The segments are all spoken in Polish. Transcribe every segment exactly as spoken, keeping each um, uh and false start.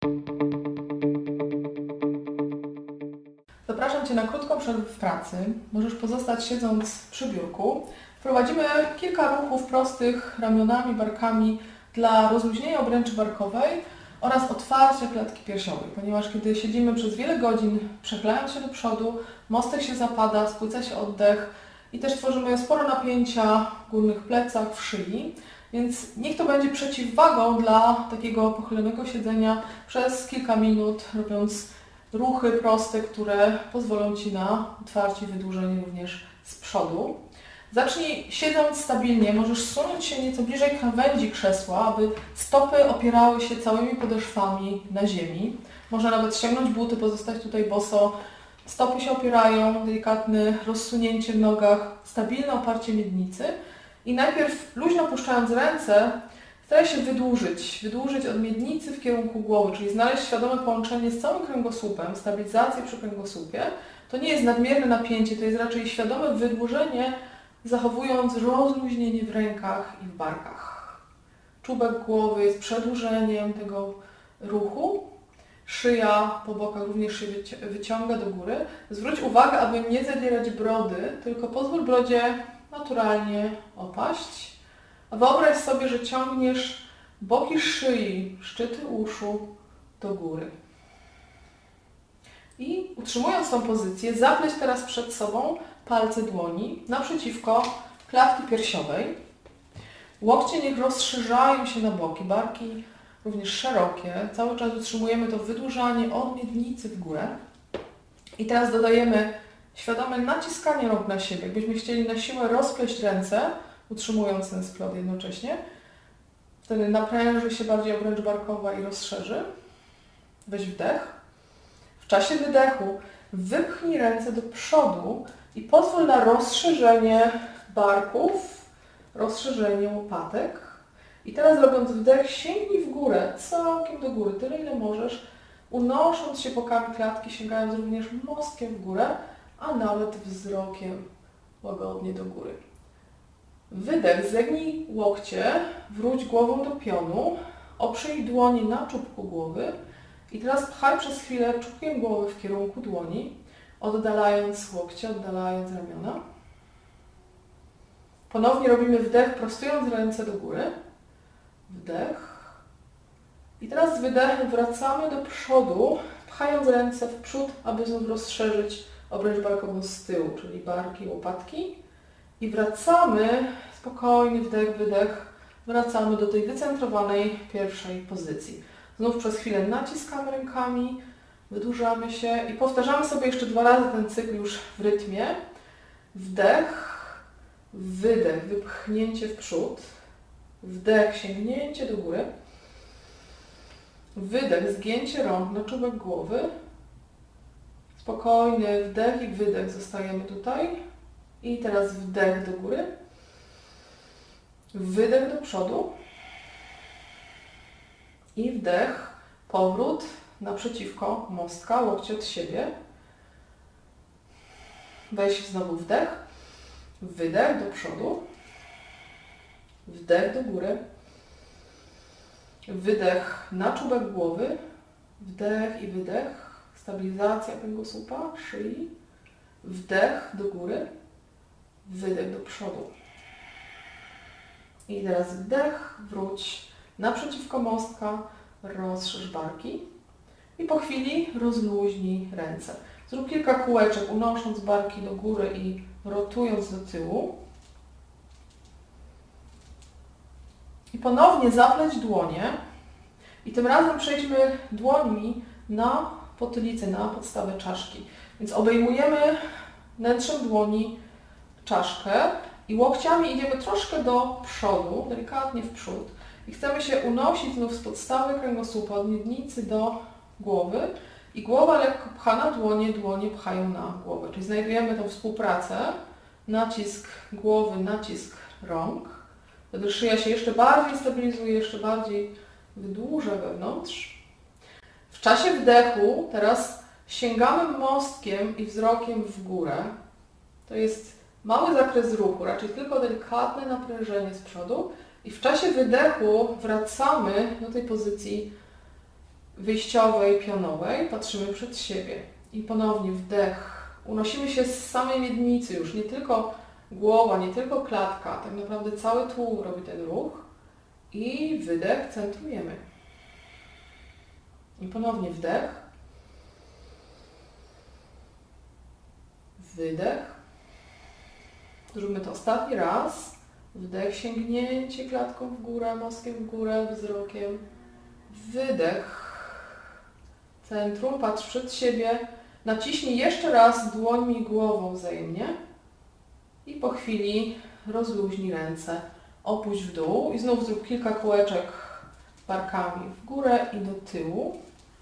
Zapraszam Cię na krótką przerwę w pracy. Możesz pozostać siedząc przy biurku. Wprowadzimy kilka ruchów prostych ramionami, barkami dla rozluźnienia obręczy barkowej oraz otwarcia klatki piersiowej, ponieważ kiedy siedzimy przez wiele godzin, przechylając się do przodu, mostek się zapada, spłyca się oddech i też tworzymy sporo napięcia w górnych plecach, w szyi, więc niech to będzie przeciwwagą dla takiego pochylonego siedzenia przez kilka minut, robiąc ruchy proste, które pozwolą Ci na otwarcie i wydłużenie również z przodu. Zacznij siedząc stabilnie, możesz zsunąć się nieco bliżej krawędzi krzesła, aby stopy opierały się całymi podeszwami na ziemi. Można nawet ściągnąć buty, pozostać tutaj boso. Stopy się opierają, delikatne rozsunięcie w nogach, stabilne oparcie miednicy. I najpierw luźno puszczając ręce, staraj się wydłużyć, wydłużyć od miednicy w kierunku głowy, czyli znaleźć świadome połączenie z całym kręgosłupem, stabilizację przy kręgosłupie. To nie jest nadmierne napięcie, to jest raczej świadome wydłużenie, zachowując rozluźnienie w rękach i w barkach. Czubek głowy jest przedłużeniem tego ruchu. Szyja po bokach również się wyciąga do góry. Zwróć uwagę, aby nie zadzierać brody, tylko pozwól brodzie naturalnie opaść. A wyobraź sobie, że ciągniesz boki szyi, szczyty uszu do góry. I utrzymując tą pozycję, zapleć teraz przed sobą palce dłoni naprzeciwko klatki piersiowej. Łokcie niech rozszerzają się na boki, barki również szerokie. Cały czas utrzymujemy to wydłużanie od miednicy w górę. I teraz dodajemy świadome naciskanie rąk na siebie. Jakbyśmy chcieli na siłę rozpleść ręce, utrzymując ten splot jednocześnie. Wtedy napręży się bardziej obręcz barkowa i rozszerzy. Weź wdech. W czasie wydechu wypchnij ręce do przodu i pozwól na rozszerzenie barków, rozszerzenie łopatek. I teraz robiąc wdech, sięgnij w górę, całkiem do góry, tyle ile możesz, unosząc się bokami klatki, sięgając również mostkiem w górę, a nawet wzrokiem łagodnie do góry. Wydech, zegnij łokcie, wróć głową do pionu, oprzyj dłonie na czubku głowy i teraz pchaj przez chwilę czubkiem głowy w kierunku dłoni, oddalając łokcie, oddalając ramiona. Ponownie robimy wdech, prostując ręce do góry. Wdech. I teraz z wydechem wracamy do przodu, pchając ręce w przód, aby znów rozszerzyć obręcz barkową z tyłu, czyli barki, łopatki. I wracamy, spokojny wdech, wydech, wracamy do tej wycentrowanej pierwszej pozycji. Znów przez chwilę naciskamy rękami, wydłużamy się i powtarzamy sobie jeszcze dwa razy ten cykl już w rytmie. Wdech, wydech, wypchnięcie w przód, wdech, sięgnięcie do góry, wydech, zgięcie rąk na czubek głowy, spokojny wdech i wydech, zostajemy tutaj i teraz wdech do góry, wydech do przodu i wdech, powrót naprzeciwko mostka, łokcie od siebie, weź znowu wdech, wydech do przodu, wdech do góry, wydech na czubek głowy, wdech i wydech, stabilizacja kręgosłupa, szyi, wdech do góry, wydech do przodu. I teraz wdech, wróć naprzeciwko mostka, rozszerz barki i po chwili rozluźnij ręce. Zrób kilka kółeczek, unosząc barki do góry i rotując do tyłu. I ponownie zapleć dłonie i tym razem przejdźmy dłońmi na potylicę, na podstawę czaszki. Więc obejmujemy wnętrzem dłoni czaszkę i łokciami idziemy troszkę do przodu, delikatnie w przód. I chcemy się unosić znów z podstawy kręgosłupa, od miednicy do głowy. I głowa lekko pcha na dłonie, dłonie pchają na głowę. Czyli znajdujemy tą współpracę, nacisk głowy, nacisk rąk. Wtedy szyja się jeszcze bardziej stabilizuje, jeszcze bardziej wydłuża wewnątrz. W czasie wdechu teraz sięgamy mostkiem i wzrokiem w górę. To jest mały zakres ruchu, raczej tylko delikatne naprężenie z przodu. I w czasie wydechu wracamy do tej pozycji wyjściowej, pionowej, patrzymy przed siebie i ponownie wdech. Unosimy się z samej miednicy już, nie tylko głowa, nie tylko klatka, tak naprawdę cały tułów robi ten ruch i wydech, centrujemy. I ponownie wdech, wydech. Zróbmy to ostatni raz. Wdech, sięgnięcie klatką w górę, mostkiem w górę, wzrokiem. Wydech. Centrum, patrz przed siebie. Naciśnij jeszcze raz dłońmi i głową wzajemnie. I po chwili rozluźnij ręce. Opuść w dół i znów zrób kilka kółeczek barkami w górę i do tyłu.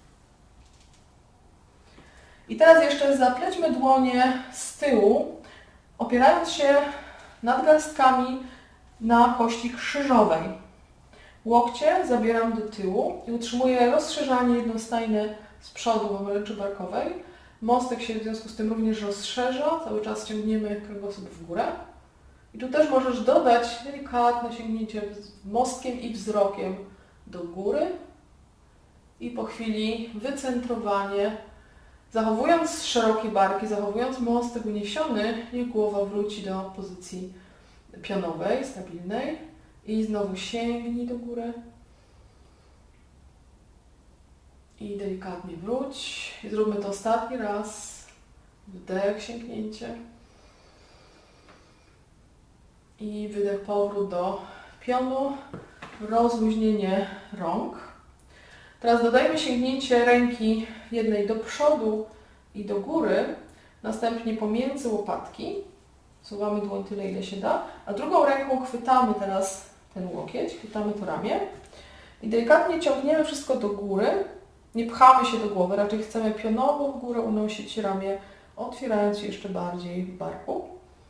I teraz jeszcze zaplećmy dłonie z tyłu, opierając się nadgarstkami na kości krzyżowej. Łokcie zabieram do tyłu i utrzymuję rozszerzanie jednostajne z przodu obręczy barkowej. Mostek się w związku z tym również rozszerza, cały czas ciągniemy kręgosłup w górę. I tu też możesz dodać delikatne sięgnięcie mostkiem i wzrokiem do góry. I po chwili wycentrowanie, zachowując szerokie barki, zachowując mostek uniesiony, niech głowa wróci do pozycji pionowej, stabilnej. I znowu sięgnij do góry. I delikatnie wróć. I zróbmy to ostatni raz. Wdech, sięgnięcie. I wydech, powrót do pionu. Rozluźnienie rąk. Teraz dodajmy sięgnięcie ręki jednej do przodu i do góry. Następnie pomiędzy łopatki. Wsuwamy dłoń tyle, ile się da. A drugą ręką chwytamy teraz ten łokieć. Chwytamy to ramię. I delikatnie ciągniemy wszystko do góry. Nie pchamy się do głowy, raczej chcemy pionowo w górę unosić ramię, otwierając się jeszcze bardziej w barku.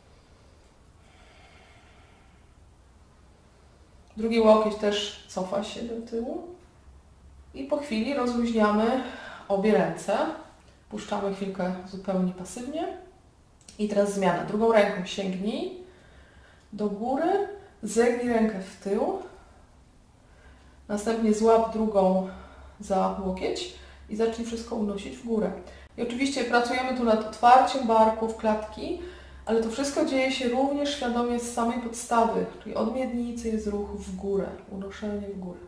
Drugi łokieć też cofa się do tyłu. I po chwili rozluźniamy obie ręce. Puszczamy chwilkę zupełnie pasywnie. I teraz zmiana. Drugą ręką sięgnij do góry, zegnij rękę w tył. Następnie złap drugą za łokieć i zacznij wszystko unosić w górę. I oczywiście pracujemy tu nad otwarciem barków, klatki, ale to wszystko dzieje się również świadomie z samej podstawy, czyli od miednicy jest ruch w górę, unoszenie w górę.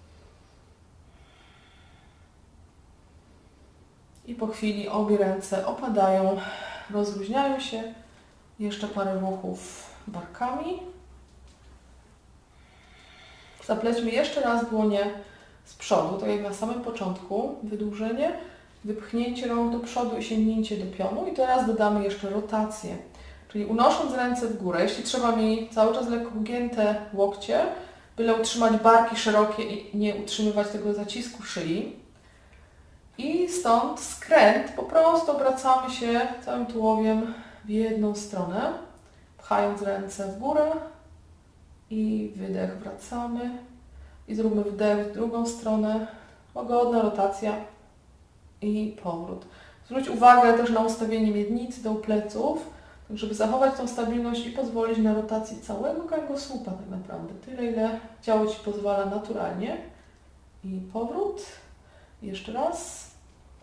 I po chwili obie ręce opadają, rozluźniają się. Jeszcze parę ruchów barkami. Zaplećmy jeszcze raz dłonie z przodu, tak jak na samym początku. Wydłużenie, wypchnięcie rąk do przodu i sięgnięcie do pionu. I teraz dodamy jeszcze rotację, czyli unosząc ręce w górę, jeśli trzeba mieć cały czas lekko ugięte łokcie, byle utrzymać barki szerokie i nie utrzymywać tego zacisku szyi. I stąd skręt, po prostu obracamy się całym tułowiem w jedną stronę, pchając ręce w górę i wydech, wracamy. I zróbmy wdech w drugą stronę, łagodna rotacja i powrót. Zwróć uwagę też na ustawienie miednicy do pleców, tak żeby zachować tą stabilność i pozwolić na rotację całego kręgosłupa tak naprawdę. Tyle, ile ciało Ci pozwala naturalnie. I powrót. Jeszcze raz.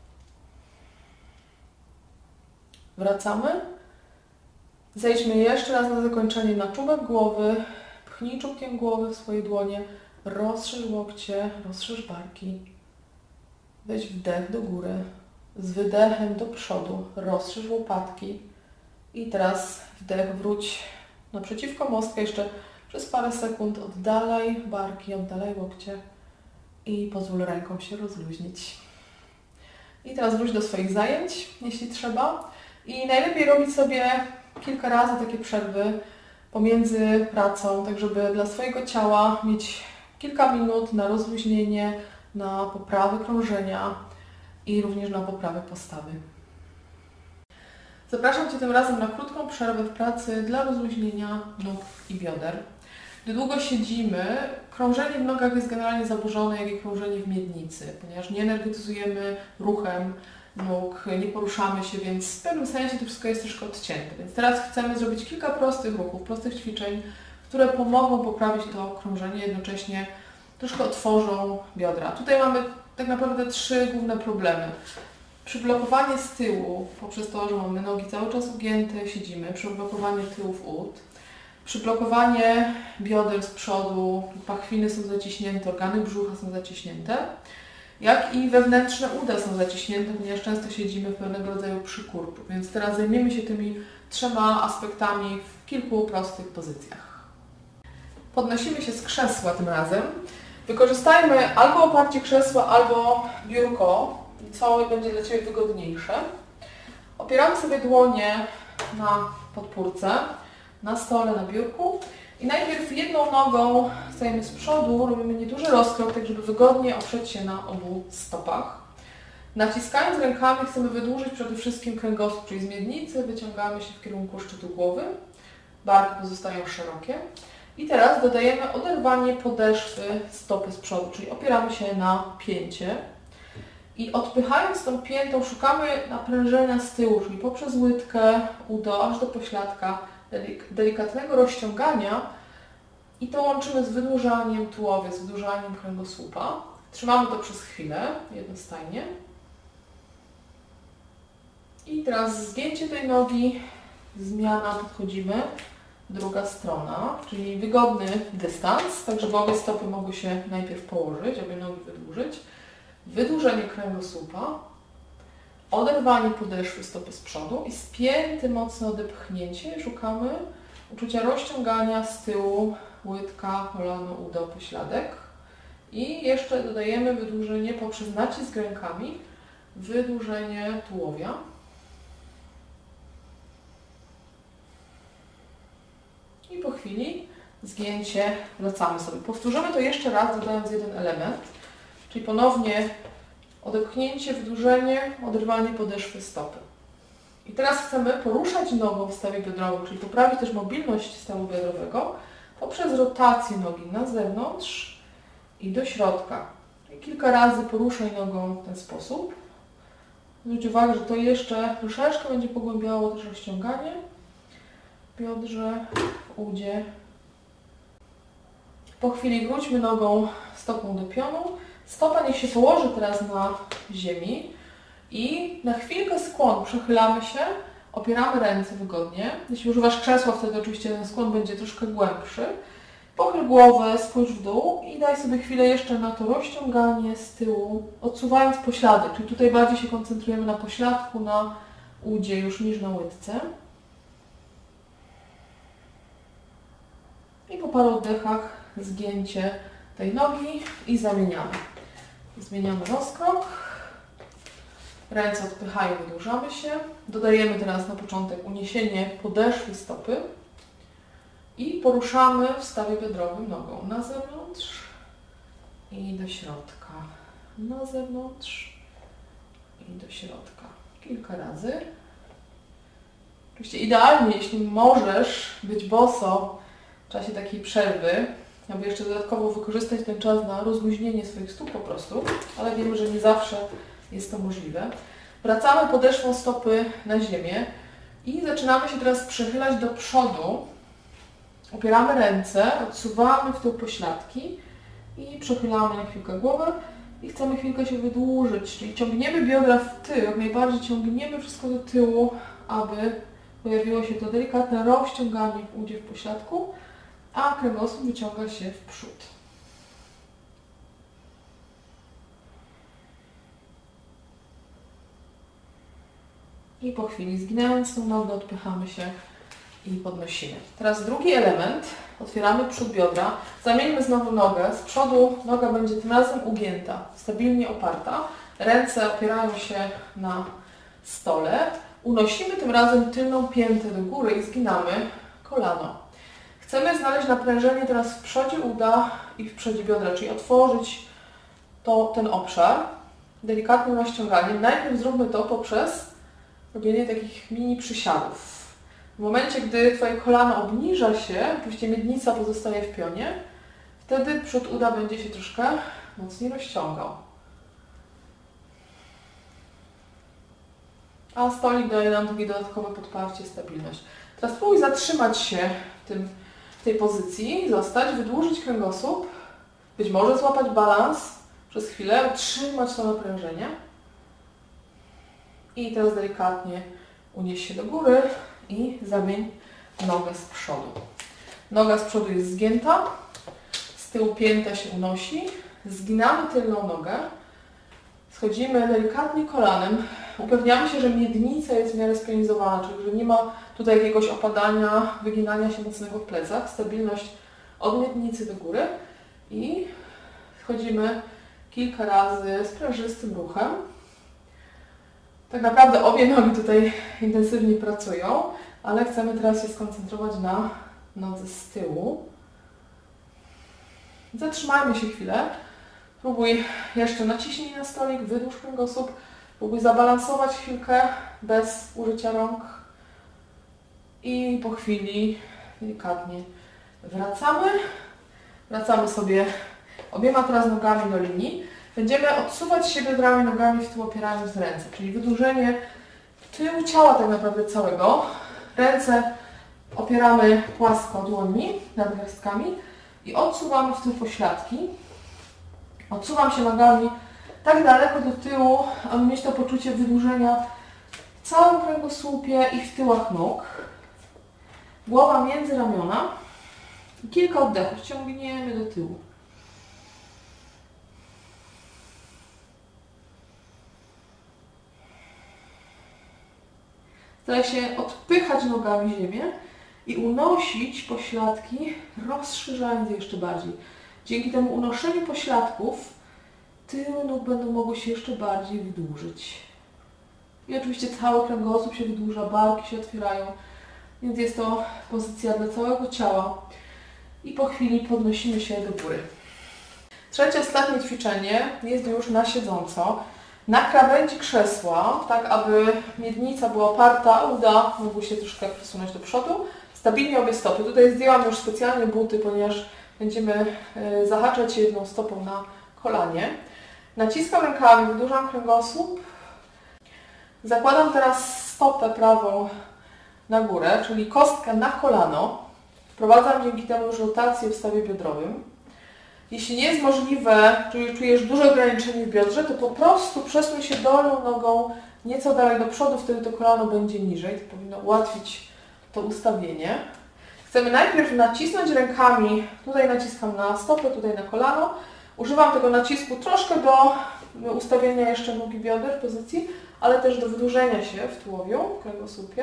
Wracamy. Zejdźmy jeszcze raz na zakończenie na czubek głowy. Pchnij czubkiem głowy w swoje dłonie. Rozszerz łokcie, rozszerz barki. Weź wdech do góry. Z wydechem do przodu. Rozszerz łopatki. I teraz wdech, wróć naprzeciwko mostka. Jeszcze przez parę sekund oddalaj barki, oddalaj łokcie. I pozwól rękom się rozluźnić. I teraz wróć do swoich zajęć, jeśli trzeba. I najlepiej robić sobie kilka razy takie przerwy pomiędzy pracą, tak żeby dla swojego ciała mieć kilka minut na rozluźnienie, na poprawę krążenia i również na poprawę postawy. Zapraszam Cię tym razem na krótką przerwę w pracy dla rozluźnienia nóg i bioder. Gdy długo siedzimy, krążenie w nogach jest generalnie zaburzone, jak i krążenie w miednicy, ponieważ nie energetyzujemy ruchem nóg, nie poruszamy się, więc w pewnym sensie to wszystko jest troszkę odcięte. Więc teraz chcemy zrobić kilka prostych ruchów, prostych ćwiczeń, które pomogą poprawić to krążenie, jednocześnie troszkę otworzą biodra. Tutaj mamy tak naprawdę trzy główne problemy. Przyblokowanie z tyłu, poprzez to, że mamy nogi cały czas ugięte, siedzimy, przyblokowanie tyłów ud, przyblokowanie bioder z przodu, pachwiny są zaciśnięte, organy brzucha są zaciśnięte, jak i wewnętrzne uda są zaciśnięte, ponieważ często siedzimy w pewnego rodzaju przykurczu. Więc teraz zajmiemy się tymi trzema aspektami w kilku prostych pozycjach. Podnosimy się z krzesła tym razem. Wykorzystajmy albo oparcie krzesła, albo biurko, co będzie dla Ciebie wygodniejsze. Opieramy sobie dłonie na podpórce, na stole, na biurku i najpierw jedną nogą stajemy z przodu, robimy nieduży rozkrok, tak żeby wygodnie oprzeć się na obu stopach. Naciskając rękami chcemy wydłużyć przede wszystkim kręgosłup, czyli z miednicy wyciągamy się w kierunku szczytu głowy, barki pozostają szerokie. I teraz dodajemy oderwanie podeszwy stopy z przodu, czyli opieramy się na pięcie. I odpychając tą piętą szukamy naprężenia z tyłu, czyli poprzez łydkę, udo, aż do pośladka, delikatnego rozciągania i to łączymy z wydłużaniem tułowia, z wydłużaniem kręgosłupa. Trzymamy to przez chwilę, jednostajnie. I teraz zgięcie tej nogi, zmiana, podchodzimy, druga strona, czyli wygodny dystans, tak żeby obie stopy mogły się najpierw położyć, aby nogi wydłużyć. Wydłużenie kręgosłupa, oderwanie podeszwy stopy z przodu i spięte mocne odepchnięcie. Szukamy uczucia rozciągania z tyłu, łydka, kolano, udo, pośladek. I jeszcze dodajemy wydłużenie poprzez nacisk rękami, wydłużenie tułowia. I po chwili zgięcie, wracamy sobie. Powtórzymy to jeszcze raz, dodając jeden element, czyli ponownie odepchnięcie, wydłużenie, oderwanie podeszwy stopy. I teraz chcemy poruszać nogą w stawie biodrowym, czyli poprawić też mobilność stawu biodrowego poprzez rotację nogi na zewnątrz i do środka. I kilka razy poruszaj nogą w ten sposób. Zwróć uwagę, że to jeszcze troszeczkę będzie pogłębiało też rozciąganie w biodrze, w udzie. Po chwili wróćmy nogą stopą do pionu. Stopa niech się położy teraz na ziemi i na chwilkę skłon przechylamy się, opieramy ręce wygodnie. Jeśli używasz krzesła, wtedy oczywiście ten skłon będzie troszkę głębszy. Pochyl głowę, spójrz w dół i daj sobie chwilę jeszcze na to rozciąganie z tyłu, odsuwając pośladek, czyli tutaj bardziej się koncentrujemy na pośladku, na udzie już niż na łydce. I po paru oddechach zgięcie tej nogi i zamieniamy. Zmieniamy rozkrok. Ręce odpychają, wydłużamy się. Dodajemy teraz na początek uniesienie podeszwy stopy i poruszamy w stawie biodrowym nogą na zewnątrz i do środka. Na zewnątrz i do środka. Kilka razy. Oczywiście idealnie, jeśli możesz być boso w czasie takiej przerwy, aby jeszcze dodatkowo wykorzystać ten czas na rozluźnienie swoich stóp po prostu, ale wiemy, że nie zawsze jest to możliwe. Wracamy podeszwą stopy na ziemię i zaczynamy się teraz przechylać do przodu. Opieramy ręce, odsuwamy w tył pośladki i przechylamy na chwilkę głowę i chcemy chwilkę się wydłużyć, czyli ciągniemy biodra w tył, jak najbardziej ciągniemy wszystko do tyłu, aby pojawiło się to delikatne rozciąganie w udzie, w pośladku, a kręgosłup wyciąga się w przód. I po chwili zginając tą nogę odpychamy się i podnosimy. Teraz drugi element. Otwieramy przód biodra. Zamieńmy znowu nogę. Z przodu noga będzie tym razem ugięta, stabilnie oparta. Ręce opierają się na stole. Unosimy tym razem tylną piętę do góry i zginamy kolano. Chcemy znaleźć naprężenie teraz w przodzie uda i w przodzie biodra, czyli otworzyć to, ten obszar delikatnym rozciąganiem. Najpierw zróbmy to poprzez robienie takich mini przysiadów. W momencie, gdy Twoje kolano obniża się, oczywiście miednica pozostaje w pionie, wtedy przód uda będzie się troszkę mocniej rozciągał. A stolik daje nam takie dodatkowe podparcie, stabilność. Teraz spróbuj zatrzymać się w, tym, w tej pozycji, zostać, wydłużyć kręgosłup, być może złapać balans przez chwilę, utrzymać to naprężenie. I teraz delikatnie unieś się do góry i zamień nogę z przodu. Noga z przodu jest zgięta, z tyłu pięta się unosi, zginamy tylną nogę, schodzimy delikatnie kolanem, upewniamy się, że miednica jest w miarę spionizowana, czyli że nie ma tutaj jakiegoś opadania, wyginania się mocnego w plecach, stabilność od miednicy do góry i schodzimy kilka razy sprężystym ruchem. Tak naprawdę obie nogi tutaj intensywnie pracują, ale chcemy teraz się skoncentrować na nodze z tyłu. Zatrzymajmy się chwilę. Próbuj jeszcze naciśnij na stolik, wydłuż kręgosłup. Próbuj zabalansować chwilkę bez użycia rąk. I po chwili delikatnie wracamy. Wracamy sobie obiema teraz nogami do linii. Będziemy odsuwać się biodrami, nogami w tył, opierając ręce, czyli wydłużenie tyłu ciała tak naprawdę całego. Ręce opieramy płasko dłońmi nad gwiazdkami i odsuwamy w tył pośladki. Odsuwam się nogami tak daleko do tyłu, aby mieć to poczucie wydłużenia w całym kręgosłupie i w tyłach nóg. Głowa między ramiona. I kilka oddechów. Ciągniemy do tyłu. Staraj się odpychać nogami ziemię i unosić pośladki, rozszerzając je jeszcze bardziej. Dzięki temu unoszeniu pośladków tyły nóg będą mogły się jeszcze bardziej wydłużyć. I oczywiście cały kręgosłup się wydłuża, barki się otwierają, więc jest to pozycja dla całego ciała. I po chwili podnosimy się do góry. Trzecie, ostatnie ćwiczenie jest już na siedząco. Na krawędzi krzesła, tak aby miednica była oparta, a uda mogły się troszkę przesunąć do przodu. Stabilnie obie stopy. Tutaj zdjęłam już specjalnie buty, ponieważ będziemy zahaczać się jedną stopą na kolanie. Naciskam rękami, wydłużam kręgosłup. Zakładam teraz stopę prawą na górę, czyli kostkę na kolano. Wprowadzam dzięki temu już rotację w stawie biodrowym. Jeśli nie jest możliwe, czyli czujesz duże ograniczenie w biodrze, to po prostu przesuń się dolną nogą nieco dalej do przodu, wtedy to kolano będzie niżej. To powinno ułatwić to ustawienie. Chcemy najpierw nacisnąć rękami, tutaj naciskam na stopę, tutaj na kolano. Używam tego nacisku troszkę do ustawienia jeszcze nogi bioder w pozycji, ale też do wydłużenia się w tułowiu, w kręgosłupie.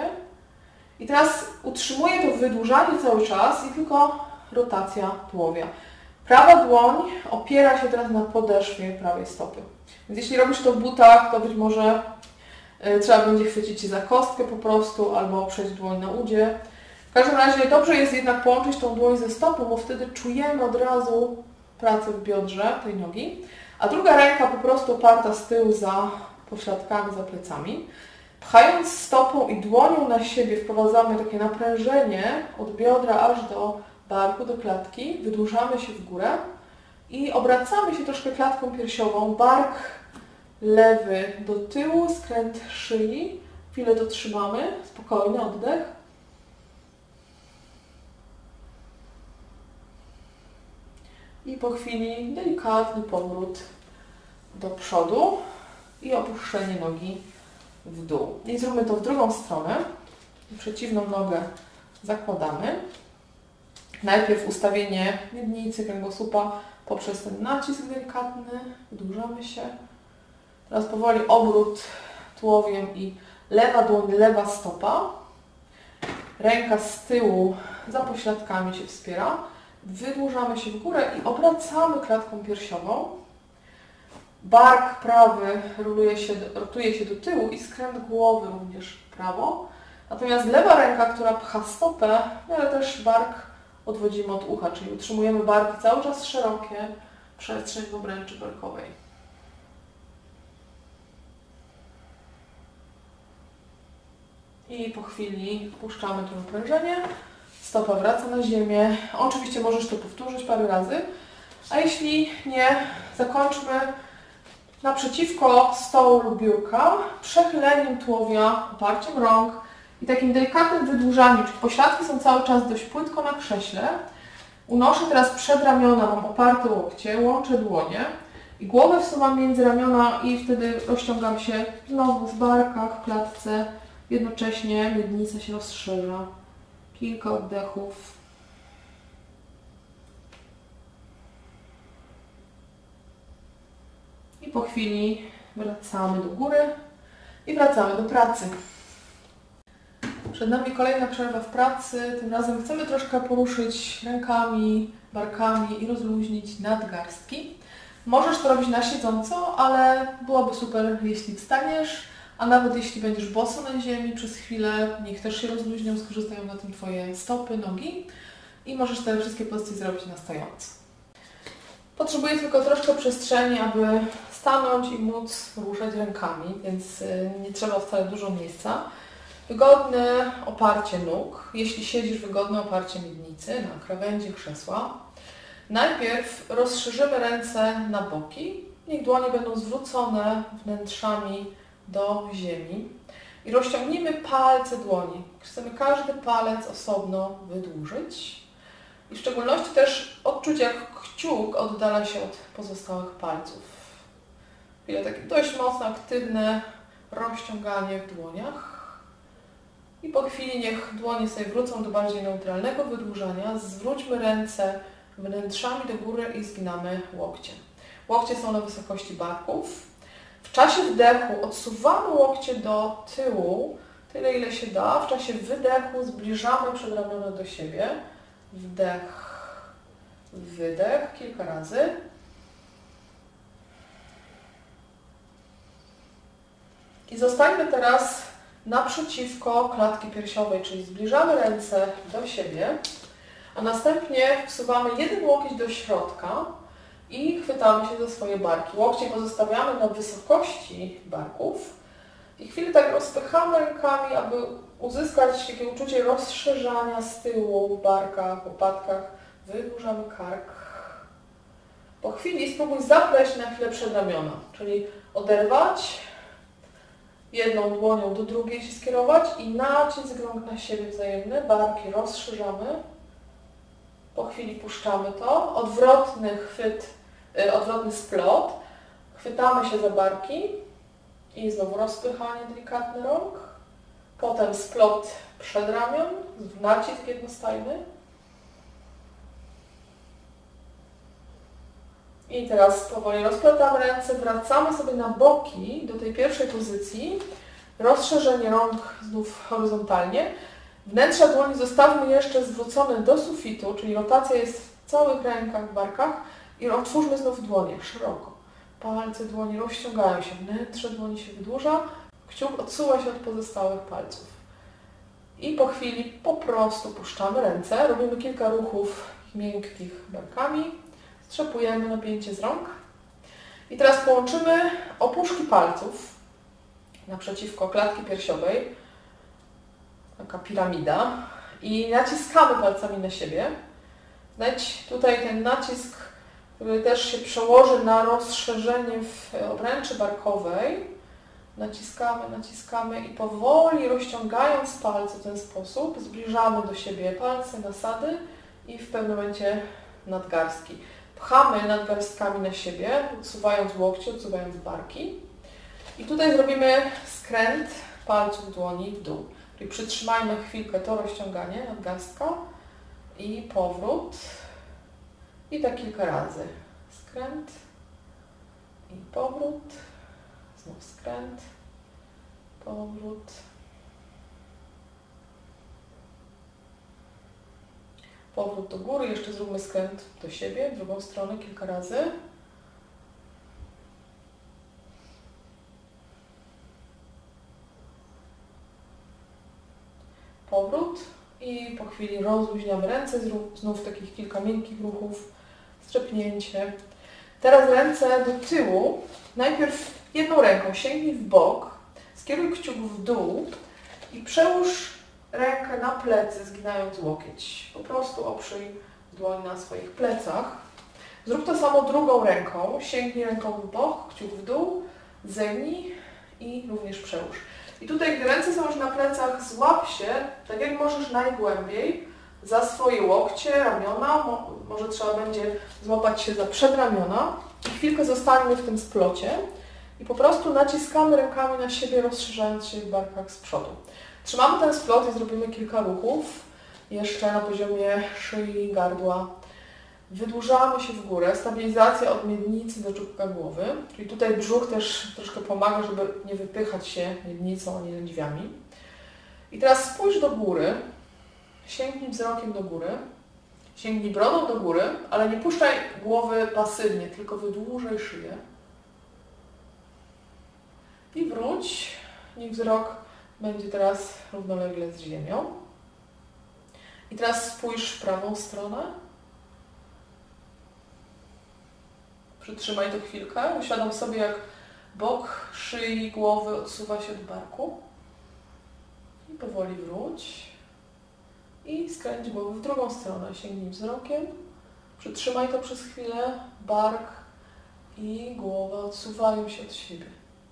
I teraz utrzymuję to wydłużanie cały czas i tylko rotacja tułowia. Prawa dłoń opiera się teraz na podeszwie prawej stopy. Więc jeśli robisz to w butach, to być może y, trzeba będzie chwycić się za kostkę po prostu, albo oprzeć dłoń na udzie. W każdym razie dobrze jest jednak połączyć tą dłoń ze stopą, bo wtedy czujemy od razu pracę w biodrze tej nogi. A druga ręka po prostu oparta z tyłu za pośladkami, za plecami. Pchając stopą i dłonią na siebie wprowadzamy takie naprężenie od biodra aż do barku, do klatki. Wydłużamy się w górę i obracamy się troszkę klatką piersiową. Bark lewy do tyłu, skręt szyi. Chwilę to trzymamy. Spokojny oddech. I po chwili delikatny powrót do przodu i opuszczenie nogi w dół. I zróbmy to w drugą stronę. Przeciwną nogę zakładamy. Najpierw ustawienie miednicy, kręgosłupa poprzez ten nacisk delikatny. Wydłużamy się. Teraz powoli obrót tułowiem i lewa dłoń, lewa stopa. Ręka z tyłu za pośladkami się wspiera. Wydłużamy się w górę i obracamy klatką piersiową. Bark prawy rotuje się, rotuje się do tyłu i skręt głowy również w prawo. Natomiast lewa ręka, która pcha stopę, ale też bark odwodzimy od ucha, czyli utrzymujemy barki cały czas szerokie, przestrzeń w obręczy barkowej. I po chwili puszczamy to naprężenie. Stopa wraca na ziemię. Oczywiście możesz to powtórzyć parę razy. A jeśli nie, zakończmy naprzeciwko stołu lub biurka, przechyleniem tułowia, oparciem rąk i takim delikatnym wydłużaniem, czyli pośladki są cały czas dość płytko na krześle. Unoszę teraz przed ramiona, mam oparte łokcie, łączę dłonie I głowę wsuwam między ramiona i wtedy rozciągam się znowu w barkach, w klatce. Jednocześnie miednica się rozszerza. Kilka oddechów. I po chwili wracamy do góry i wracamy do pracy. Przed nami kolejna przerwa w pracy. Tym razem chcemy troszkę poruszyć rękami, barkami i rozluźnić nadgarstki. Możesz to robić na siedząco, ale byłoby super, jeśli wstaniesz, a nawet jeśli będziesz boso na ziemi przez chwilę, niech też się rozluźnią, skorzystają na tym Twoje stopy, nogi i możesz te wszystkie pozycje zrobić na stojąco. Potrzebuję tylko troszkę przestrzeni, aby stanąć i móc ruszać rękami, więc nie trzeba wcale dużo miejsca. Wygodne oparcie nóg, jeśli siedzisz, wygodne oparcie miednicy na krawędzi krzesła. Najpierw rozszerzymy ręce na boki, niech dłonie będą zwrócone wnętrzami do ziemi i rozciągnijmy palce dłoni. Chcemy każdy palec osobno wydłużyć i w szczególności też odczuć, jak kciuk oddala się od pozostałych palców. Chwilę takie dość mocno aktywne rozciąganie w dłoniach. I po chwili niech dłonie sobie wrócą do bardziej neutralnego wydłużania. Zwróćmy ręce wnętrzami do góry i zginamy łokcie. Łokcie są na wysokości barków. W czasie wdechu odsuwamy łokcie do tyłu, tyle ile się da. W czasie wydechu zbliżamy przedramiona do siebie. Wdech, wydech kilka razy. I zostańmy teraz naprzeciwko klatki piersiowej, czyli zbliżamy ręce do siebie, a następnie wsuwamy jeden łokieć do środka i chwytamy się za swoje barki. Łokcie pozostawiamy na wysokości barków i chwilę tak rozpychamy rękami, aby uzyskać takie uczucie rozszerzania z tyłu w barkach, łopatkach. Wydłużamy kark. Po chwili spróbuj zapleść na chwilę przedramiona, czyli oderwać, jedną dłonią do drugiej się skierować i nacisk rąk na siebie wzajemny, barki rozszerzamy. Po chwili puszczamy to, odwrotny chwyt, yy, odwrotny splot, chwytamy się za barki i znowu rozpychanie delikatny rąk, potem splot przedramion, nacisk jednostajny. I teraz powoli rozplatamy ręce, wracamy sobie na boki do tej pierwszej pozycji, rozszerzenie rąk znów horyzontalnie. Wnętrza dłoni zostawmy jeszcze zwrócone do sufitu, czyli rotacja jest w całych rękach, barkach i otwórzmy znów dłonie szeroko. Palce dłoni rozciągają się, wnętrze dłoni się wydłuża, kciuk odsuwa się od pozostałych palców. I po chwili po prostu puszczamy ręce, robimy kilka ruchów miękkich barkami. Strzepujemy napięcie z rąk. I teraz połączymy opuszki palców naprzeciwko klatki piersiowej. Taka piramida. I naciskamy palcami na siebie. Znajdź tutaj ten nacisk, który też się przełoży na rozszerzenie w obręczy barkowej. Naciskamy, naciskamy i powoli rozciągając palce w ten sposób zbliżamy do siebie palce, nasady i w pewnym momencie nadgarstki. Pchamy nadgarstkami na siebie, odsuwając łokcie, odsuwając barki. I tutaj zrobimy skręt palców dłoni w dół. Czyli przytrzymajmy chwilkę to rozciąganie nadgarstka i powrót. I tak kilka razy. Skręt i powrót. Znów skręt, powrót. Powrót do góry, jeszcze zróbmy skręt do siebie, w drugą stronę kilka razy. Powrót i po chwili rozluźniamy ręce, znów takich kilka miękkich ruchów, strzepnięcie. Teraz ręce do tyłu, najpierw jedną ręką sięgnij w bok, skieruj kciuk w dół i przełóż rękę na plecy, zginając łokieć. Po prostu oprzyj dłoń na swoich plecach. Zrób to samo drugą ręką. Sięgnij ręką w bok, kciuk w dół, zegnij i również przełóż. I tutaj, gdy ręce są już na plecach, złap się, tak jak możesz najgłębiej, za swoje łokcie, ramiona. Może trzeba będzie złapać się za przedramiona. I chwilkę zostańmy w tym splocie i po prostu naciskamy rękami na siebie, rozszerzając się w barkach z przodu. Trzymamy ten splot i zrobimy kilka ruchów, jeszcze na poziomie szyi, gardła. Wydłużamy się w górę, stabilizacja od miednicy do czubka głowy, czyli tutaj brzuch też troszkę pomaga, żeby nie wypychać się miednicą ani lędźwiami. I teraz spójrz do góry, sięgnij wzrokiem do góry, sięgnij brodą do góry, ale nie puszczaj głowy pasywnie, tylko wydłużaj szyję. I wróć, niech wzrok będzie teraz równolegle z ziemią. I teraz spójrz w prawą stronę. Przytrzymaj to chwilkę, uświadom sobie, jak bok szyi, głowy odsuwa się od barku. I powoli wróć. I skręć głowę w drugą stronę. Sięgnij wzrokiem. Przytrzymaj to przez chwilę. Bark i głowa odsuwają się od siebie.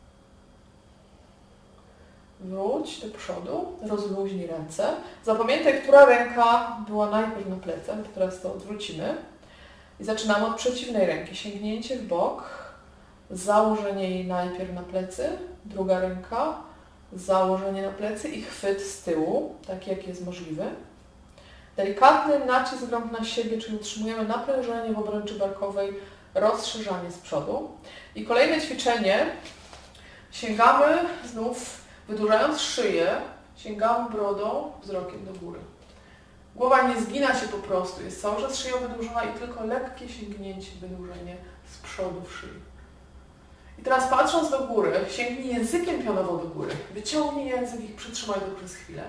Wróć do przodu. Rozluźnij ręce. Zapamiętaj, która ręka była najpierw na plecach. Teraz to odwrócimy. I zaczynamy od przeciwnej ręki. Sięgnięcie w bok. Założenie jej najpierw na plecy. Druga ręka. Założenie na plecy i chwyt z tyłu, taki jak jest możliwy. Delikatny nacisk rąk na siebie, czyli utrzymujemy naprężenie w obręczy barkowej, rozszerzanie z przodu. I kolejne ćwiczenie. Sięgamy znów, wydłużając szyję, sięgamy brodą, wzrokiem do góry. Głowa nie zgina się po prostu, jest cały czas szyją wydłużona i tylko lekkie sięgnięcie, wydłużenie z przodu w szyi. I teraz patrząc do góry, sięgnij językiem pionowo do góry. Wyciągnij język i przytrzymaj go przez chwilę.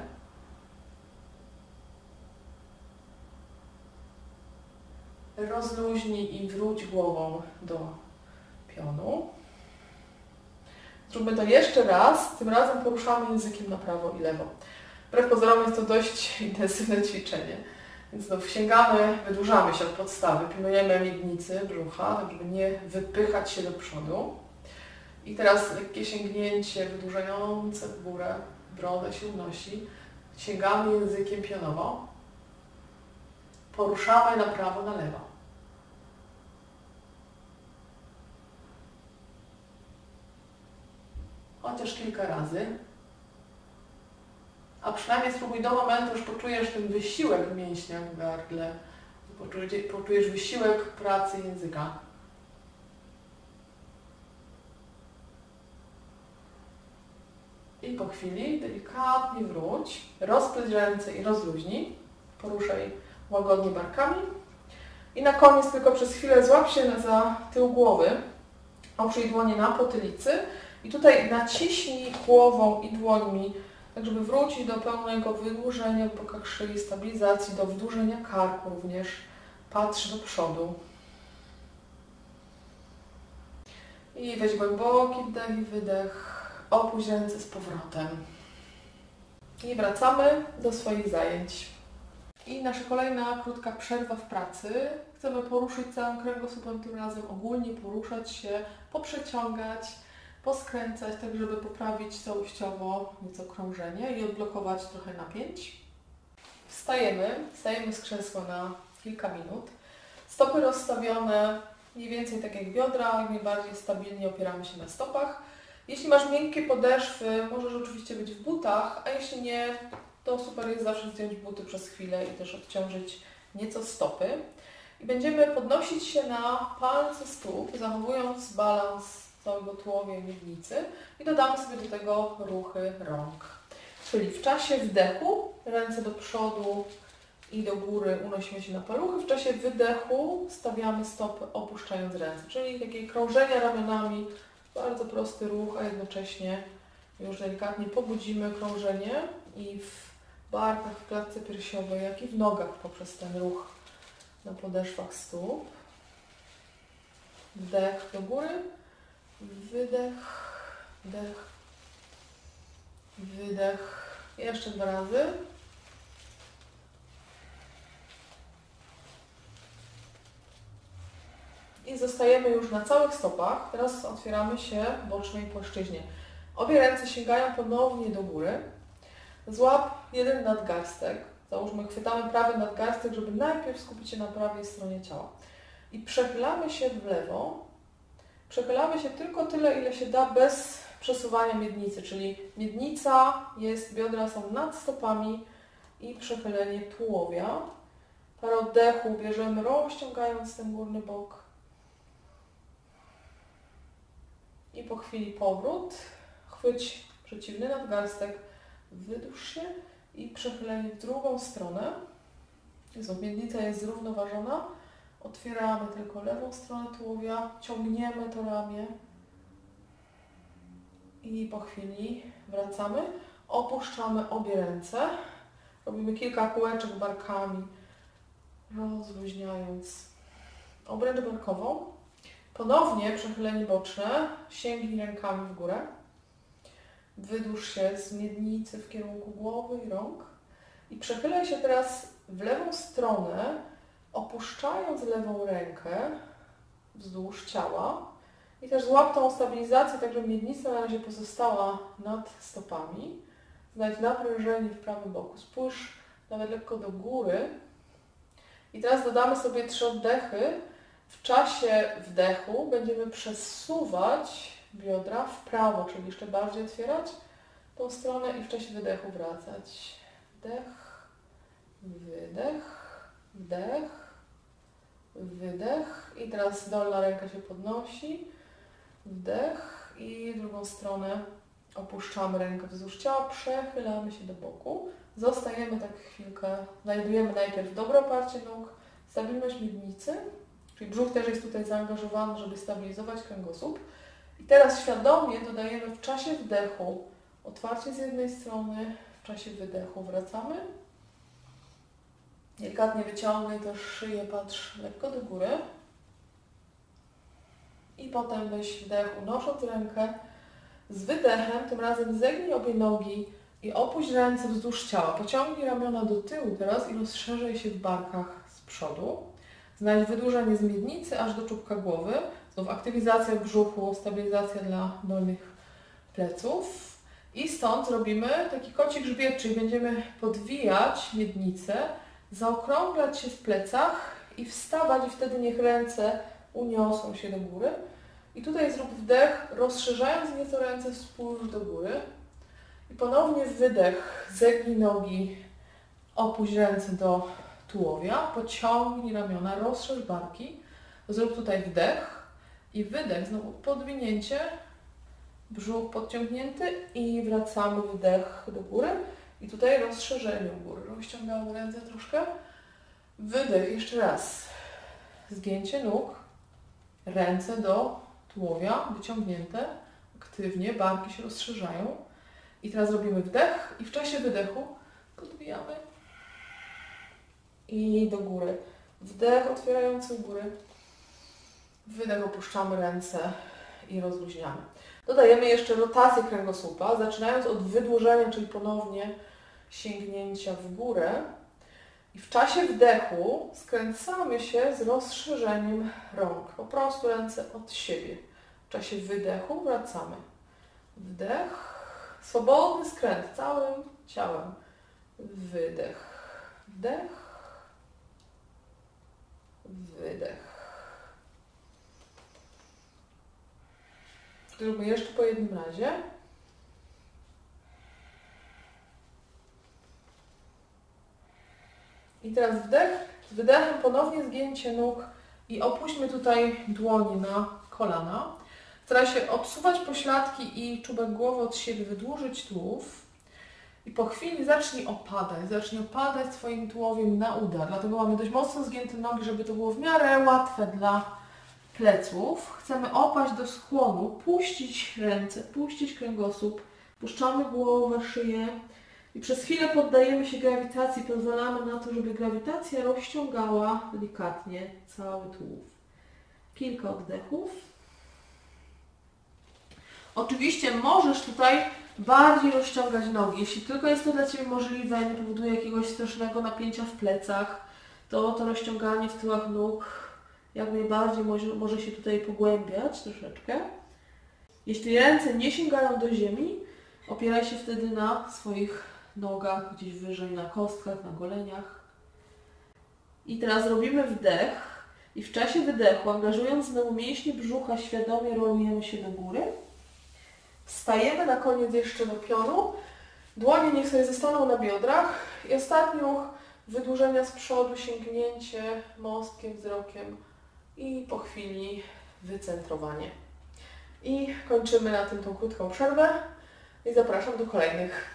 Rozluźnij i wróć głową do pionu. Zróbmy to jeszcze raz. Tym razem poruszamy językiem na prawo i lewo. Wbrew pozorom jest to dość intensywne ćwiczenie. Więc znów sięgamy, wydłużamy się od podstawy, pilnujemy miednicy, brzucha, tak żeby nie wypychać się do przodu. I teraz lekkie sięgnięcie wydłużające w górę, broda się unosi. Sięgamy językiem pionowo. Poruszamy na prawo, na lewo. Chociaż kilka razy. A przynajmniej spróbuj do momentu, już poczujesz ten wysiłek w mięśniach w gardle. Poczujesz wysiłek pracy języka. I po chwili delikatnie wróć, rozpryć ręce i rozluźnij. Poruszaj łagodnie barkami. I na koniec tylko przez chwilę złap się za tył głowy, oprzyj dłonie na potylicy i tutaj naciśnij głową i dłońmi, tak żeby wrócić do pełnego wydłużenia w bokach szyi, stabilizacji, do wydłużenia karku również. Patrz do przodu. I weź głęboki wdech i wydech. Opuść ręce z powrotem. I wracamy do swoich zajęć. I nasza kolejna krótka przerwa w pracy. Chcemy poruszyć całym kręgosłupem tym razem, ogólnie poruszać się, poprzeciągać, poskręcać, tak żeby poprawić całościowo nieco krążenie i odblokować trochę napięć. Wstajemy, wstajemy z krzesła na kilka minut. Stopy rozstawione mniej więcej tak jak biodra, jak najbardziej stabilnie opieramy się na stopach. Jeśli masz miękkie podeszwy, możesz oczywiście być w butach, a jeśli nie, to super jest zawsze zdjąć buty przez chwilę i też odciążyć nieco stopy. I będziemy podnosić się na palce stóp, zachowując balans całego tułowia i miednicy i dodamy sobie do tego ruchy rąk. Czyli w czasie wdechu ręce do przodu i do góry unosimy się na paluchy, w czasie wydechu stawiamy stopy opuszczając ręce, czyli takie krążenia ramionami. Bardzo prosty ruch, a jednocześnie już delikatnie pobudzimy krążenie i w barkach, w klatce piersiowej, jak i w nogach poprzez ten ruch na podeszwach stóp. Wdech do góry, wydech, wdech, wydech. Jeszcze dwa razy. I zostajemy już na całych stopach. Teraz otwieramy się bocznej płaszczyźnie. Obie ręce sięgają ponownie do góry. Złap jeden nadgarstek. Załóżmy, chwytamy prawy nadgarstek, żeby najpierw skupić się na prawej stronie ciała. I przechylamy się w lewo Przechylamy się tylko tyle, ile się da bez przesuwania miednicy, czyli miednica jest, biodra są nad stopami i przechylenie tułowia. Parę oddechów bierzemy, rozciągając ten górny bok. I po chwili powrót. Chwyć przeciwny nadgarstek, wydłuż się i przechylenie w drugą stronę. Miednica jest zrównoważona. Otwieramy tylko lewą stronę tułowia, ciągniemy to ramię i po chwili wracamy. Opuszczamy obie ręce. Robimy kilka kółeczek barkami, rozluźniając obręcz barkową. Ponownie przechylenie boczne, sięgnij rękami w górę. Wydłuż się z miednicy w kierunku głowy i rąk. I przechylaj się teraz w lewą stronę, opuszczając lewą rękę wzdłuż ciała. I też złap tą stabilizację, tak żeby miednica na razie pozostała nad stopami. Znajdź naprężenie w prawym boku. Spójrz nawet lekko do góry. I teraz dodamy sobie trzy oddechy. W czasie wdechu będziemy przesuwać biodra w prawo, czyli jeszcze bardziej otwierać tą stronę i w czasie wydechu wracać. Wdech, wydech, wdech, wydech. I teraz dolna ręka się podnosi. Wdech i w drugą stronę opuszczamy rękę wzdłuż ciała, przechylamy się do boku. Zostajemy tak chwilkę, znajdujemy najpierw dobre oparcie nóg, stabilność miednicy, czyli brzuch też jest tutaj zaangażowany, żeby stabilizować kręgosłup. I teraz świadomie dodajemy w czasie wdechu otwarcie z jednej strony, w czasie wydechu wracamy. Delikatnie wyciągnij też szyję, patrz lekko do góry. I potem weź wdech, unosząc rękę. Z wydechem, tym razem zegnij obie nogi i opuść ręce wzdłuż ciała. Pociągnij ramiona do tyłu teraz i rozszerzaj się w barkach z przodu. Znajdź wydłużenie z miednicy aż do czubka głowy. Znów aktywizacja brzuchu, stabilizacja dla dolnych pleców. I stąd zrobimy taki kocik grzbiet, czyli będziemy podwijać miednicę, zaokrąglać się w plecach i wstawać i wtedy niech ręce uniosą się do góry. I tutaj zrób wdech, rozszerzając nieco ręce, spójrz do góry. I ponownie wydech, zegnij nogi, opuść ręce do tułowia, pociągnij ramiona, rozszerz barki. Zrób tutaj wdech i wydech, znowu podwinięcie, brzuch podciągnięty i wracamy wdech do góry. I tutaj rozszerzenie u góry. Rozciągamy ręce troszkę. Wydech, jeszcze raz. Zgięcie nóg, ręce do tułowia, wyciągnięte, aktywnie, barki się rozszerzają. I teraz robimy wdech i w czasie wydechu podwijamy i do góry. Wdech otwierający u góry, wydech opuszczamy ręce i rozluźniamy. Dodajemy jeszcze rotację kręgosłupa, zaczynając od wydłużenia, czyli ponownie sięgnięcia w górę. I w czasie wdechu skręcamy się z rozszerzeniem rąk. Po prostu ręce od siebie. W czasie wydechu wracamy. Wdech. Swobodny skręt całym ciałem. Wydech. Wdech. Wydech. Zróbmy jeszcze po jednym razie. I teraz wdech, z wydechem ponownie zgięcie nóg i opuśćmy tutaj dłonie na kolana. Staraj się odsuwać pośladki i czubek głowy od siebie, wydłużyć tułów. I po chwili zacznij opadać, zacznij opadać swoim tułowiem na udar. Dlatego mamy dość mocno zgięte nogi, żeby to było w miarę łatwe dla pleców. Chcemy opaść do skłonu, puścić ręce, puścić kręgosłup, puszczamy głowę, szyję. I przez chwilę poddajemy się grawitacji, pozwalamy na to, żeby grawitacja rozciągała delikatnie cały tułów. Kilka oddechów. Oczywiście możesz tutaj bardziej rozciągać nogi. Jeśli tylko jest to dla Ciebie możliwe, nie powoduje jakiegoś strasznego napięcia w plecach, to to rozciąganie w tyłach nóg jak najbardziej może, może się tutaj pogłębiać troszeczkę. Jeśli ręce nie sięgają do ziemi, opieraj się wtedy na swoich nogach, gdzieś wyżej, na kostkach, na goleniach. I teraz robimy wdech. I w czasie wydechu, angażując znowu mięśnie brzucha, świadomie rolujemy się do góry. Wstajemy na koniec jeszcze do pionu. Dłonie niech sobie zostaną na biodrach. I ostatni ruch wydłużenia z przodu, sięgnięcie mostkiem, wzrokiem i po chwili wycentrowanie. I kończymy na tym tą krótką przerwę i zapraszam do kolejnych.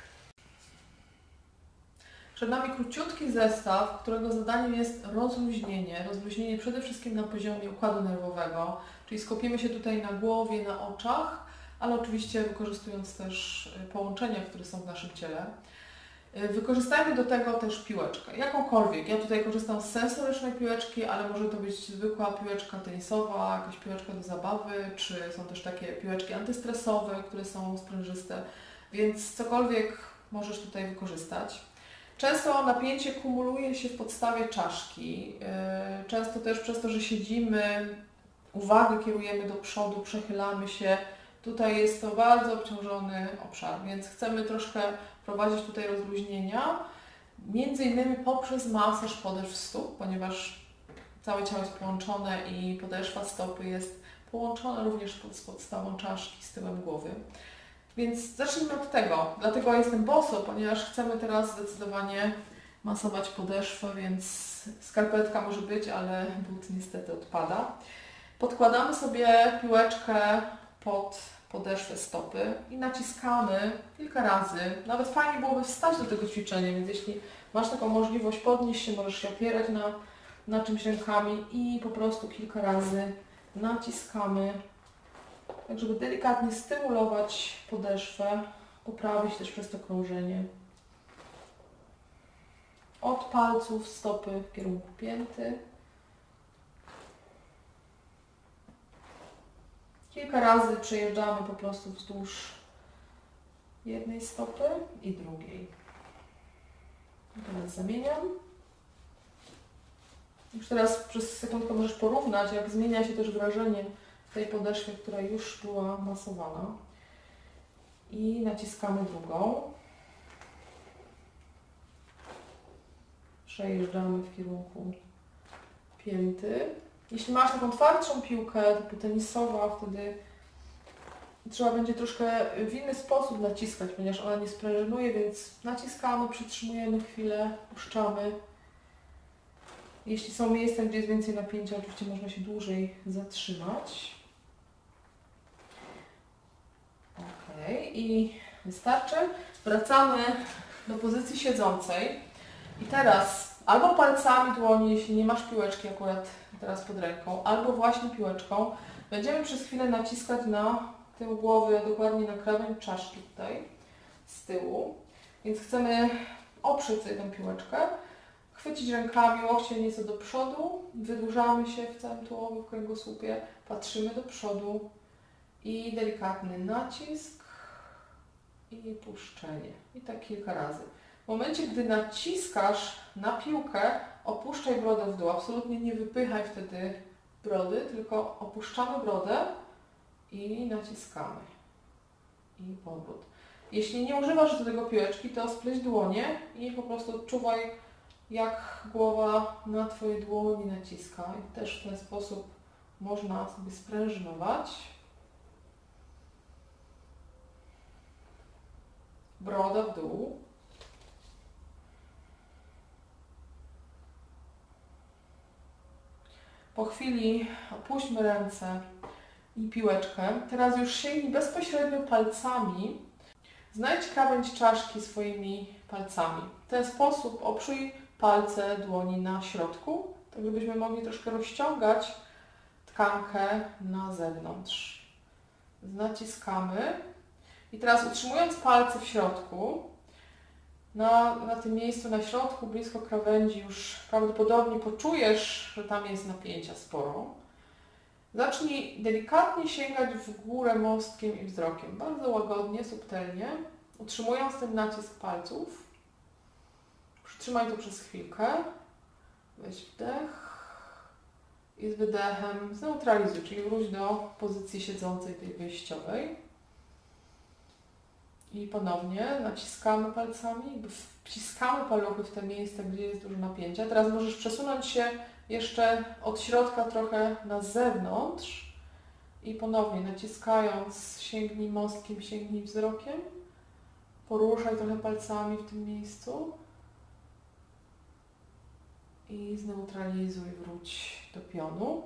Przed nami króciutki zestaw, którego zadaniem jest rozluźnienie. Rozluźnienie przede wszystkim na poziomie układu nerwowego, czyli skupimy się tutaj na głowie, na oczach, ale oczywiście wykorzystując też połączenia, które są w naszym ciele. Wykorzystajmy do tego też piłeczkę, jakąkolwiek. Ja tutaj korzystam z sensorycznej piłeczki, ale może to być zwykła piłeczka tenisowa, jakaś piłeczka do zabawy, czy są też takie piłeczki antystresowe, które są sprężyste, więc cokolwiek możesz tutaj wykorzystać. Często napięcie kumuluje się w podstawie czaszki, często też przez to, że siedzimy, uwagę kierujemy do przodu, przechylamy się. Tutaj jest to bardzo obciążony obszar, więc chcemy troszkę prowadzić tutaj rozluźnienia, między innymi poprzez masaż podeszw stóp, ponieważ całe ciało jest połączone i podeszwa stopy jest połączona również z podstawą czaszki, z tyłem głowy. Więc zacznijmy od tego. Dlatego jestem boso, ponieważ chcemy teraz zdecydowanie masować podeszwę, więc skarpetka może być, ale but niestety odpada. Podkładamy sobie piłeczkę pod podeszwę stopy i naciskamy kilka razy. Nawet fajnie byłoby wstać do tego ćwiczenia, więc jeśli masz taką możliwość, podnieść się, możesz się opierać na, na czymś rękami i po prostu kilka razy naciskamy, tak żeby delikatnie stymulować podeszwę, poprawić też przez to krążenie. Od palców stopy w kierunku pięty. Kilka razy przejeżdżamy po prostu wzdłuż jednej stopy i drugiej. I teraz zamieniam. Już teraz przez sekundkę możesz porównać, jak zmienia się też wrażenie w tej podeszwie, która już była masowana. I naciskamy drugą. Przejeżdżamy w kierunku pięty. Jeśli masz taką twardszą piłkę, typu tenisowa, wtedy trzeba będzie troszkę w inny sposób naciskać, ponieważ ona nie sprężynuje, więc naciskamy, przytrzymujemy chwilę, puszczamy. Jeśli są miejsca, gdzie jest więcej napięcia, oczywiście można się dłużej zatrzymać. Ok, i wystarczy. Wracamy do pozycji siedzącej. I teraz albo palcami dłoni, jeśli nie masz piłeczki akurat teraz pod ręką, albo właśnie piłeczką, będziemy przez chwilę naciskać na tył głowy, dokładnie na krawędź czaszki tutaj, z tyłu. Więc chcemy oprzeć sobie tę piłeczkę, chwycić rękami, łokcie nieco do przodu, wydłużamy się w całym tułowiu, w kręgosłupie, patrzymy do przodu i delikatny nacisk i puszczenie. I tak kilka razy. W momencie, gdy naciskasz na piłkę, opuszczaj brodę w dół. Absolutnie nie wypychaj wtedy brody, tylko opuszczamy brodę i naciskamy. I powrót. Jeśli nie używasz do tego piłeczki, to spleć dłonie i po prostu odczuwaj, jak głowa na Twojej dłoni naciska. I też w ten sposób można sobie sprężynować. Broda w dół. Po chwili opuśćmy ręce i piłeczkę. Teraz już sięgnij bezpośrednio palcami. Znajdź krawędź czaszki swoimi palcami. W ten sposób oprzyj palce dłoni na środku, tak żebyśmy mogli troszkę rozciągać tkankę na zewnątrz. Naciskamy. I teraz utrzymując palce w środku, Na, na tym miejscu na środku, blisko krawędzi, już prawdopodobnie poczujesz, że tam jest napięcia sporo. Zacznij delikatnie sięgać w górę mostkiem i wzrokiem, bardzo łagodnie, subtelnie, utrzymując ten nacisk palców. Przytrzymaj to przez chwilkę. Weź wdech i z wydechem zneutralizuj, czyli wróć do pozycji siedzącej, tej wyjściowej. I ponownie naciskamy palcami, jakby wciskamy paluchy w te miejsca, gdzie jest dużo napięcia. Teraz możesz przesunąć się jeszcze od środka trochę na zewnątrz i ponownie naciskając, sięgnij mostkiem, sięgnij wzrokiem, poruszaj trochę palcami w tym miejscu i zneutralizuj, wróć do pionu.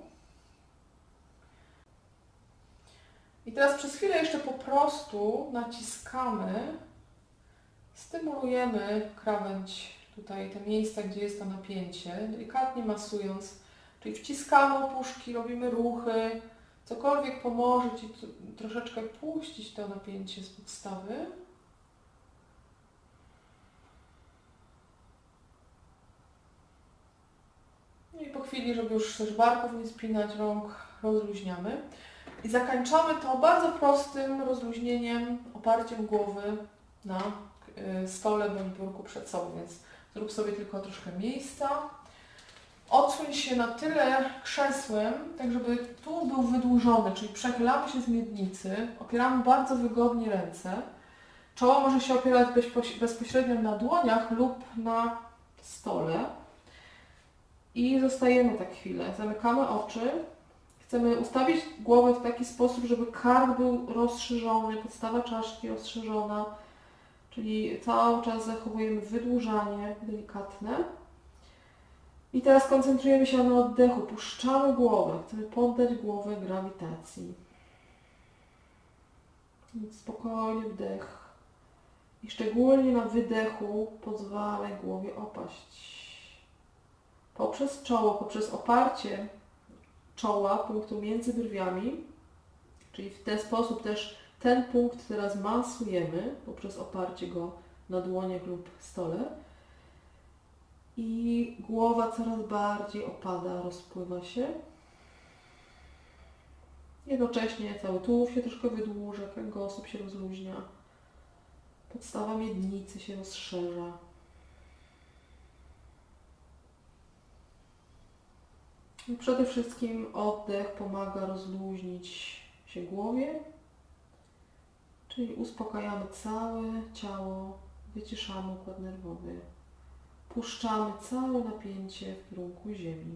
I teraz przez chwilę jeszcze po prostu naciskamy, stymulujemy krawędź, tutaj te miejsca, gdzie jest to napięcie, delikatnie masując, czyli wciskamy opuszki, robimy ruchy, cokolwiek pomoże Ci troszeczkę puścić to napięcie z podstawy. No i po chwili, żeby już też barków nie spinać, rąk rozluźniamy. I zakończamy to bardzo prostym rozluźnieniem, oparciem głowy na stole bądź biurku przed sobą, więc zrób sobie tylko troszkę miejsca. Odsuń się na tyle krzesłem, tak żeby tu był wydłużony, czyli przechylamy się z miednicy, opieramy bardzo wygodnie ręce. Czoło może się opierać bezpośrednio na dłoniach lub na stole. I zostajemy tak chwilę, zamykamy oczy. Chcemy ustawić głowę w taki sposób, żeby kark był rozszerzony, podstawa czaszki rozszerzona, czyli cały czas zachowujemy wydłużanie delikatne. I teraz koncentrujemy się na oddechu, puszczamy głowę, chcemy poddać głowę grawitacji. Więc spokojny wdech i szczególnie na wydechu pozwalaj głowie opaść. Poprzez czoło, poprzez oparcie czoła, punktu między brwiami, czyli w ten sposób też ten punkt teraz masujemy poprzez oparcie go na dłoniach lub stole i głowa coraz bardziej opada, rozpływa się. Jednocześnie cały tułów się troszkę wydłuża, kręgosłup się rozluźnia, podstawa miednicy się rozszerza. I przede wszystkim oddech pomaga rozluźnić się głowie, czyli uspokajamy całe ciało, wyciszamy układ nerwowy, puszczamy całe napięcie w kierunku ziemi.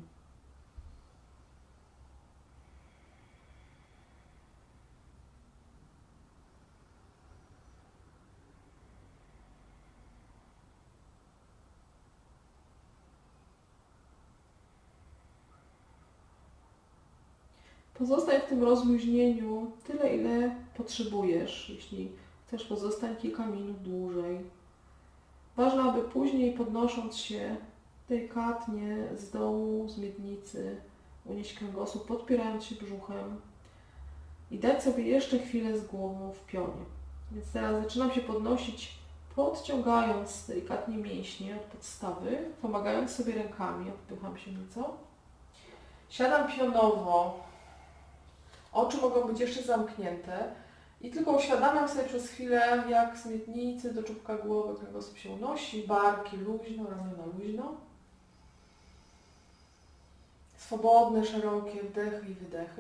Pozostań w tym rozluźnieniu tyle, ile potrzebujesz. Jeśli chcesz, pozostań kilka minut dłużej. Ważne, aby później, podnosząc się delikatnie z dołu, z miednicy, unieść kręgosłup, podpierając się brzuchem i dać sobie jeszcze chwilę z głową w pionie. Więc teraz zaczynam się podnosić, podciągając delikatnie mięśnie od podstawy, pomagając sobie rękami, odpycham się nieco. Siadam pionowo. Oczy mogą być jeszcze zamknięte i tylko uświadamiam sobie przez chwilę, jak z miednicy do czubka głowy kręgosłup się unosi, barki luźno, ramiona luźno. Swobodne, szerokie wdechy i wydechy.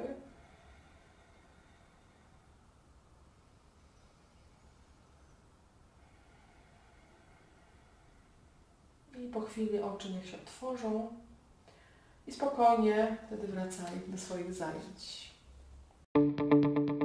I po chwili oczy niech się otworzą i spokojnie wtedy wracaj do swoich zajęć.